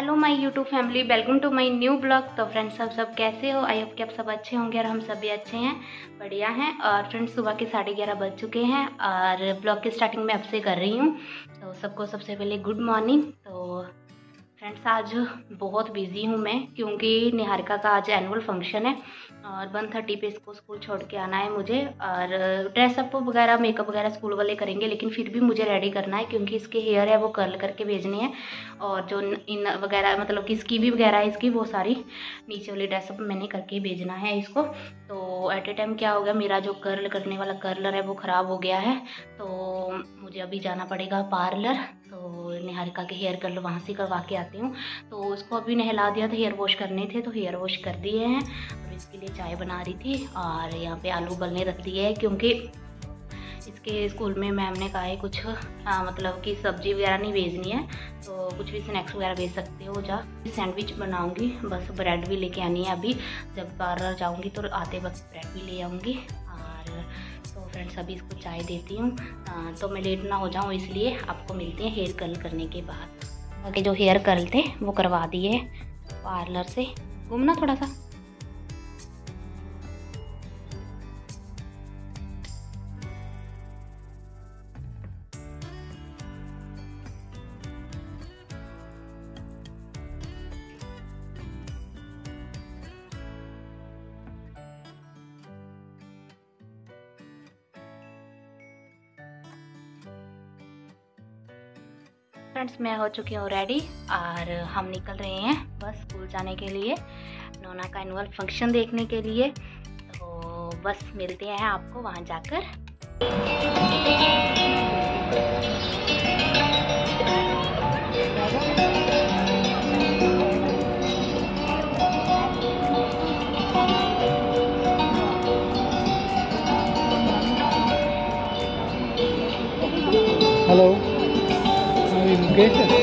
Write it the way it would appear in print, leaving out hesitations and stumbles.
Hello my YouTube family, welcome to my new blog. तो friends सब कैसे हो? आई होप कि आप सब अच्छे होंगे और हम सब भी अच्छे हैं, बढ़िया हैं। और फ्रेंड्स सुबह के 11:30 बज चुके हैं और ब्लॉग की स्टार्टिंग में आपसे कर रही हूँ। तो सबको सबसे पहले गुड मॉर्निंग। तो फ्रेंड्स आज बहुत बिजी हूँ मैं, क्योंकि निहारिका का आज एनुअल फंक्शन है और 1:30 पे इसको स्कूल छोड़ के आना है मुझे। और ड्रेसअप वगैरह मेकअप वगैरह स्कूल वाले करेंगे, लेकिन फिर भी मुझे रेडी करना है क्योंकि इसके हेयर है वो कर्ल करके भेजने हैं। और जो इन वगैरह मतलब कि इसकी भी वगैरह है इसकी, वो सारी नीचे वाली ड्रेसअप मैंने करके भेजना है इसको। तो एट ए टाइम क्या हो गया, मेरा जो कर्ल करने वाला कर्लर है वो ख़राब हो गया है, तो मुझे अभी जाना पड़ेगा पार्लर। तो निहारिका के हेयर कर्ल वहाँ से करवा के आती हूँ। तो उसको अभी नहला दिया था, हेयर वॉश करने थे तो हेयर वॉश कर दिए हैं। और इसके लिए चाय बना रही थी और यहाँ पे आलू उबलने रख दिए है, क्योंकि इसके स्कूल में मैम ने कहा है कुछ मतलब कि सब्जी वगैरह नहीं भेजनी है, तो कुछ भी स्नैक्स वगैरह भेज सकते हो। जा सैंडविच बनाऊंगी, बस ब्रेड भी लेके आनी है। अभी जब पार्लर जाऊंगी तो आते वक्त ब्रेड भी ले आऊँगी। और तो फ्रेंड्स अभी इसको चाय देती हूँ, तो मैं लेट ना हो जाऊँ, इसलिए आपको मिलते हैं हेयर कर्ल करने के बाद। आगे जो हेयर कर्ल थे वो करवा दिए पार्लर से। घूमना थोड़ा सा। फ्रेंड्स मैं हो चुकी हूँ रेडी और हम निकल रहे हैं बस स्कूल जाने के लिए, नोना का एनुअल फंक्शन देखने के लिए। तो बस मिलते हैं आपको वहाँ जाकर। हेलो मुकेश है।